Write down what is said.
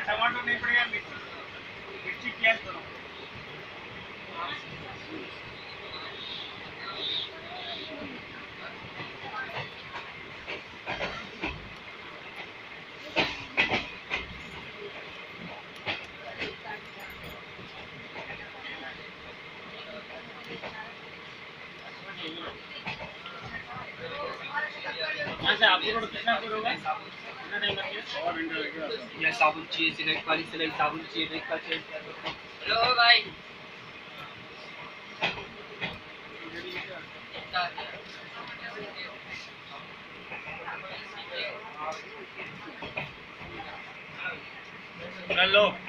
टमाटर नहीं पड़ेगा, मिर्ची प्याज दोनों। आपको कितना होगा? कितना टाइम लगेगा? और घंटा लगेगा। या साबुन चाहिए, सिलेक्ट वाली सिलेक्ट साबुन चाहिए, रेड का चाहिए। हेलो भाई। हेलो।